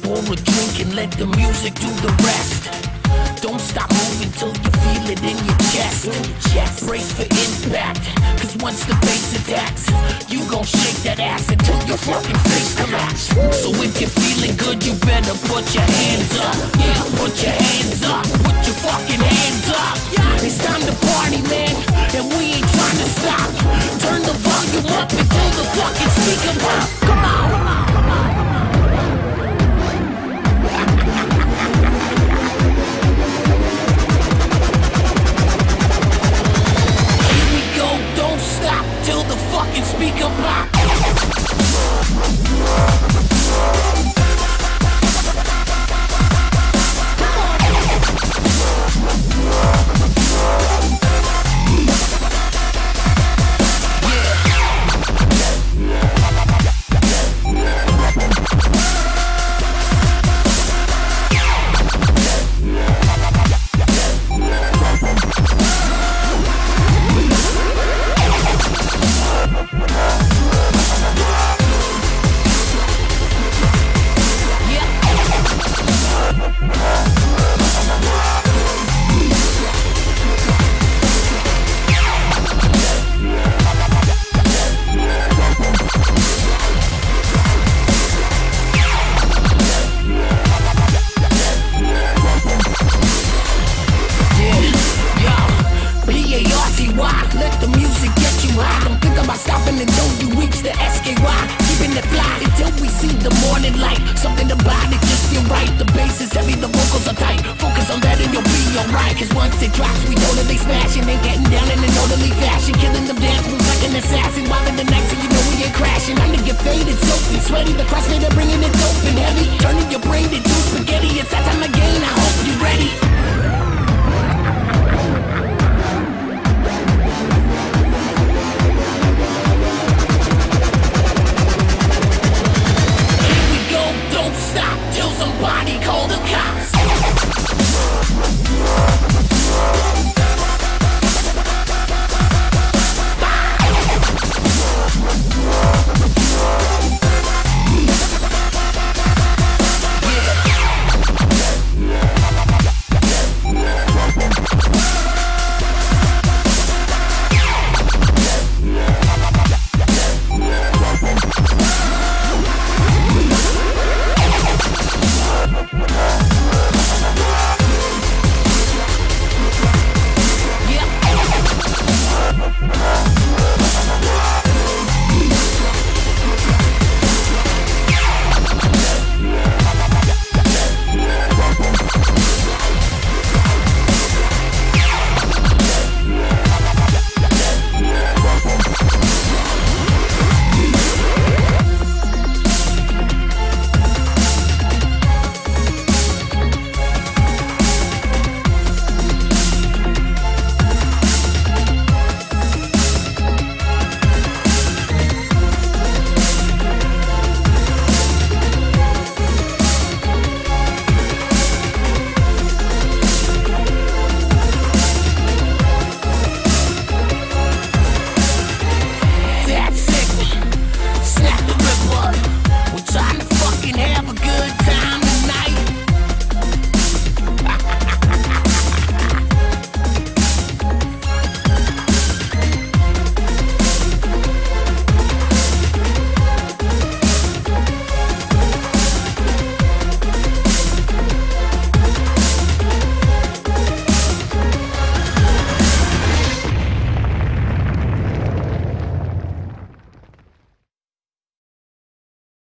pour a drink and let the music do the rest. Don't stop moving till you feel it in your chest. Brace for impact, cause once the bass attacks, you gon' shake that ass until your fucking face collapse. So if you're feeling good, you better put your hands up. Yeah, put your hands up, put your fucking hands up. It's time to party, man, and we ain't trying to stop. Turn the volume up until the fucking speaker pop. Come on, come on, come on. Don't stop till the fucking speaker pop. Let the music get you high. Don't think about stopping until you reach the SKY. Keeping it fly until we see the morning light. Something about it just feel right. The bass is heavy, the vocals are tight. Focus on that and you'll be alright. Cause once it drops, we know that they smashing and getting down in an orderly fashion. Killing them dance moves like an assassin. While in the next thing you know we ain't crashing. Under your faded, soapy, sweaty. The crossfader bringing it open.